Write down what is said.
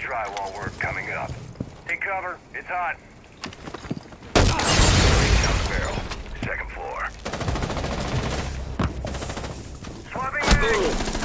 drywall work coming up. Take cover. It's hot. Down the barrel. Second floor. Swapping mag!